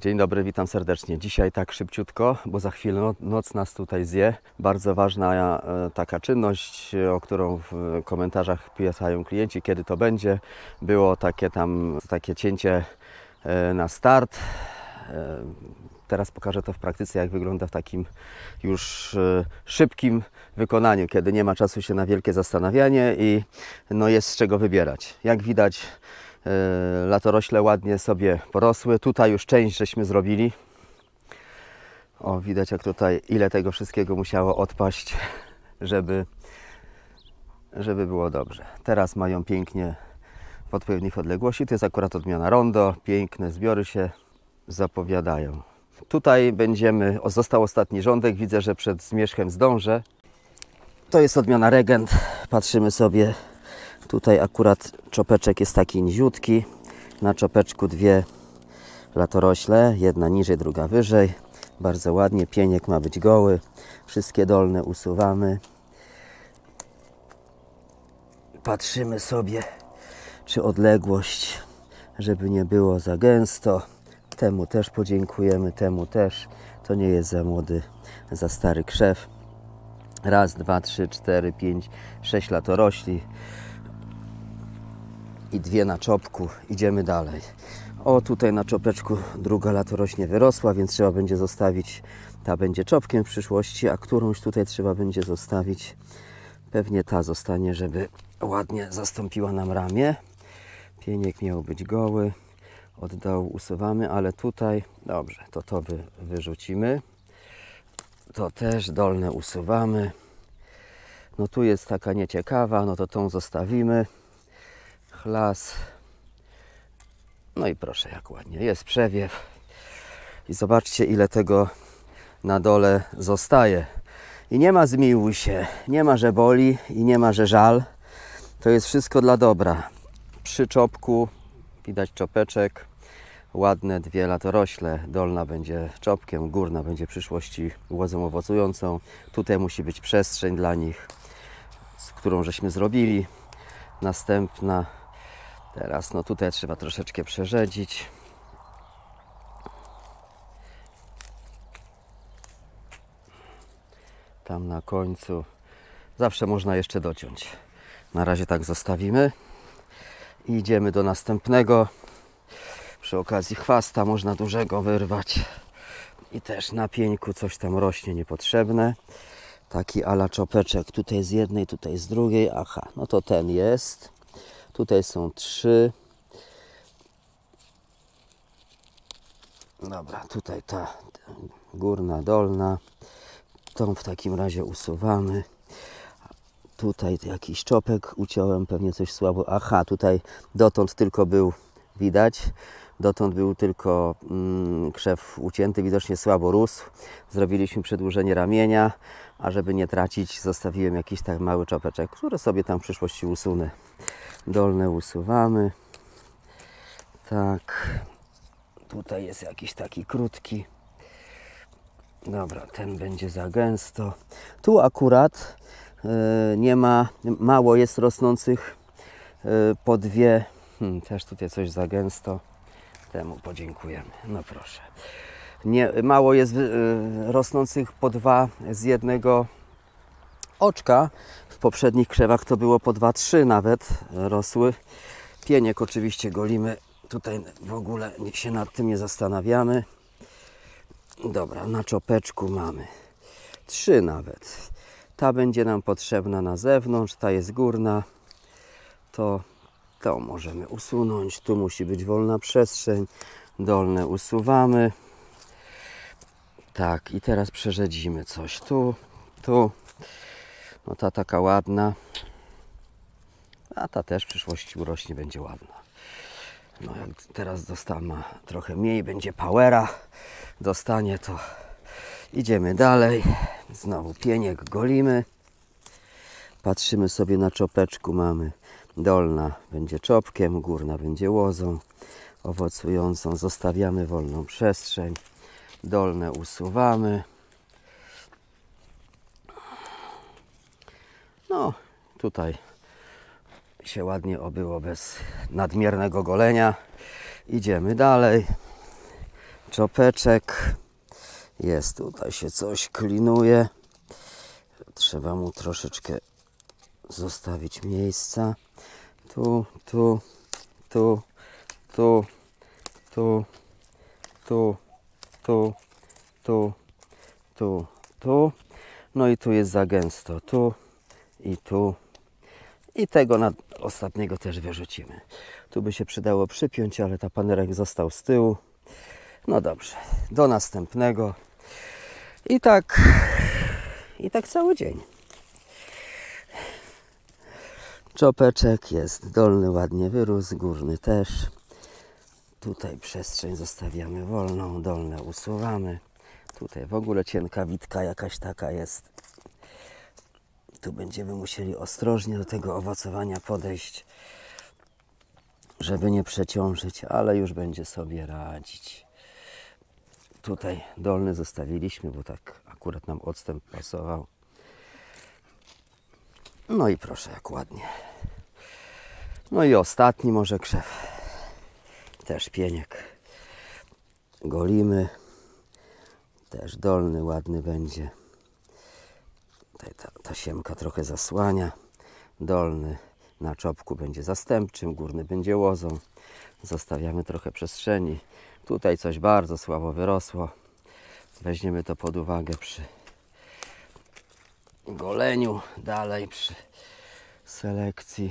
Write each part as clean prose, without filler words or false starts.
Dzień dobry, witam serdecznie. Dzisiaj tak szybciutko, bo za chwilę noc nas tutaj zje. Bardzo ważna taka czynność, o którą w komentarzach pytają klienci, kiedy to będzie. Było takie cięcie na start. Teraz pokażę to w praktyce, jak wygląda w takim już szybkim wykonaniu, kiedy nie ma czasu się na wielkie zastanawianie i jest z czego wybierać. Jak widać, latorośle ładnie sobie porosły. Tutaj już część żeśmy zrobili. O, widać jak tutaj ile tego wszystkiego musiało odpaść, żeby było dobrze. Teraz mają pięknie w odpowiednich odległości. To jest akurat odmiana Rondo. Piękne zbiory się zapowiadają. Tutaj został ostatni rządek. Widzę, że przed zmierzchem zdążę. To jest odmiana Regent. Patrzymy sobie. Tutaj akurat czopeczek jest taki niziutki. Na czopeczku dwie latorośle. Jedna niżej, druga wyżej. Bardzo ładnie. Pieniek ma być goły. Wszystkie dolne usuwamy. Patrzymy sobie, czy odległość, żeby nie było za gęsto. Temu też podziękujemy, temu też. To nie jest za młody, za stary krzew. Raz, dwa, trzy, cztery, pięć, 6 latorośli. I dwie na czopku. Idziemy dalej. O, tutaj na czopeczku druga latorośnie wyrosła, więc trzeba będzie zostawić, ta będzie czopkiem w przyszłości, a którąś tutaj trzeba będzie zostawić. Pewnie ta zostanie, żeby ładnie zastąpiła nam ramię. Pieniek miał być goły. Od dołu usuwamy, ale tutaj, dobrze, to wyrzucimy. To też dolne usuwamy. No tu jest taka nieciekawa, no to tą zostawimy. Chlas. No i proszę, jak ładnie. Jest przewiew. I zobaczcie, ile tego na dole zostaje. I nie ma zmiłuj się, nie ma, że boli i nie ma, że żal. To jest wszystko dla dobra. Przy czopku widać czopeczek. Ładne dwie latorośle. Dolna będzie czopkiem, górna będzie w przyszłości łozą owocującą. Tutaj musi być przestrzeń dla nich, którą żeśmy zrobili. Następna. Teraz tutaj trzeba troszeczkę przerzedzić. Tam na końcu. Zawsze można jeszcze dociąć. Na razie tak zostawimy. I idziemy do następnego. Przy okazji chwasta można dużego wyrwać. I też na pieńku coś tam rośnie niepotrzebne. Taki ala czopeczek. Tutaj z jednej, tutaj z drugiej. Aha, no to ten jest. Tutaj są 3. Dobra, tutaj ta górna, dolna. Tą w takim razie usuwamy. Tutaj jakiś czopek uciąłem, pewnie coś słabo. Aha, tutaj dotąd tylko był, widać, dotąd był tylko krzew ucięty, widocznie słabo rósł. Zrobiliśmy przedłużenie ramienia, a żeby nie tracić, zostawiłem jakiś tak mały czopeczek, który sobie tam w przyszłości usunę. Dolne usuwamy. Tak. Tutaj jest jakiś taki krótki. Dobra, ten będzie za gęsto. Tu akurat mało jest rosnących po dwie. Też tutaj coś za gęsto. Temu podziękujemy. No proszę. Mało jest rosnących po 2 z jednego oczka. W poprzednich krzewach to było po 2, 3 nawet rosły. Pieniek oczywiście golimy. Tutaj w ogóle się nad tym nie zastanawiamy. Dobra, na czopeczku mamy 3 nawet. Ta będzie nam potrzebna na zewnątrz, ta jest górna. To możemy usunąć. Tu musi być wolna przestrzeń. Dolne usuwamy. Tak, i teraz przerzedzimy coś tu. No ta taka ładna. A ta też w przyszłości urośnie, będzie ładna. No jak teraz ma trochę mniej, będzie powera. Dostanie to. Idziemy dalej. Znowu pieniek golimy. Patrzymy sobie na czopeczku. Mamy dolna będzie czopkiem, górna będzie łozą owocującą. Zostawiamy wolną przestrzeń. Dolne usuwamy. No tutaj się ładnie obyło bez nadmiernego golenia. Idziemy dalej. czopeczek. Jest tutaj się coś klinuje. Trzeba mu troszeczkę zostawić miejsca. Tu, tu, tu, tu, tu, tu, tu, tu, tu, tu. No i tu jest za gęsto. Tu i tu. I tego ostatniego też wyrzucimy. Tu by się przydało przypiąć, ale ta panerek został z tyłu. No dobrze, do następnego. I tak cały dzień. Czopeczek jest dolny, ładnie wyrósł, górny też. Tutaj przestrzeń zostawiamy wolną, dolne usuwamy. Tutaj w ogóle cienka witka jakaś taka jest. Tu będziemy musieli ostrożnie do tego owocowania podejść, żeby nie przeciążyć, ale już będzie sobie radzić. Tutaj dolny zostawiliśmy, bo tak akurat nam odstęp pasował. No i proszę, jak ładnie. No i ostatni może krzew. Też pieniek. Golimy. Też dolny ładny będzie. Tutaj ta siemka trochę zasłania. Dolny na czopku będzie zastępczym, górny będzie łozą. Zostawiamy trochę przestrzeni. Tutaj coś bardzo słabo wyrosło. Weźmiemy to pod uwagę przy goleniu, dalej przy selekcji.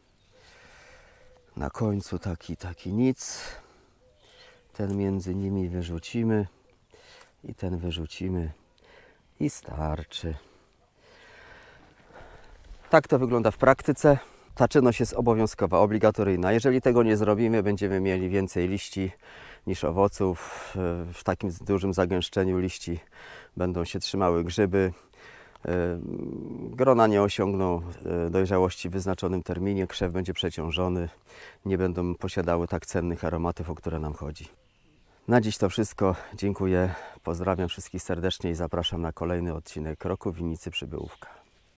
Na końcu taki nic. Ten między nimi wyrzucimy i ten wyrzucimy i starczy. Tak to wygląda w praktyce. Ta czynność jest obowiązkowa, obligatoryjna. Jeżeli tego nie zrobimy, będziemy mieli więcej liści niż owoców. W takim dużym zagęszczeniu liści będą się trzymały grzyby. Grona nie osiągną dojrzałości w wyznaczonym terminie, krzew będzie przeciążony, nie będą posiadały tak cennych aromatów, o które nam chodzi. Na dziś to wszystko. Dziękuję, pozdrawiam wszystkich serdecznie i zapraszam na kolejny odcinek Roku Winnicy Przybyłówka.